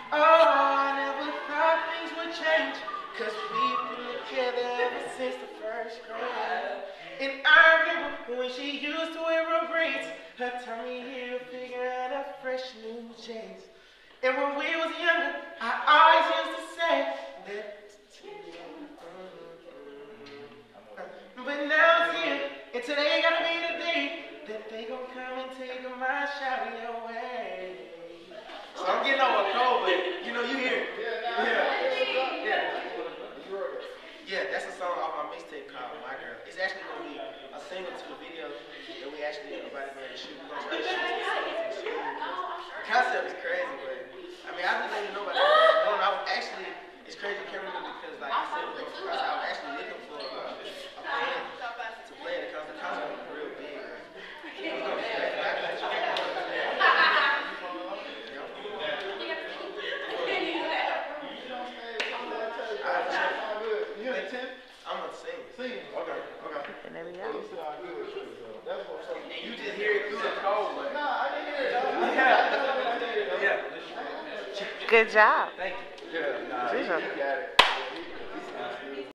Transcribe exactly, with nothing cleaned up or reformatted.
Oh, I never thought things would change, cause we've been together ever since the first grade. And I remember when she used to wear her braids, her tummy here figure out a fresh new chase. And when we was younger, I always used to say that. But now it's here, and today gotta be the day that they gon' come and take my shawty away. So I'm getting over a cold, but you know, you hear it. Yeah. Yeah. Yeah, that's a song off my mixtape called My Girl. It's actually gonna be a single to the video that we actually invited me to shoot. We're gonna try to shoot some scenes and shoot. The concept is crazy, but I mean, I just didn't know about that. I was actually, it's crazy camera because, like I said, bro, I was actually looking for a, a band to play it because the concept was real big. It's gonna be crazy. I'm gonna sing. Sing. Okay. Okay. And there we go. You just hear it through the cold, but. Nah, I didn't hear it. Yeah. Yeah. Good job. Thank you. Yeah, nah, you got it.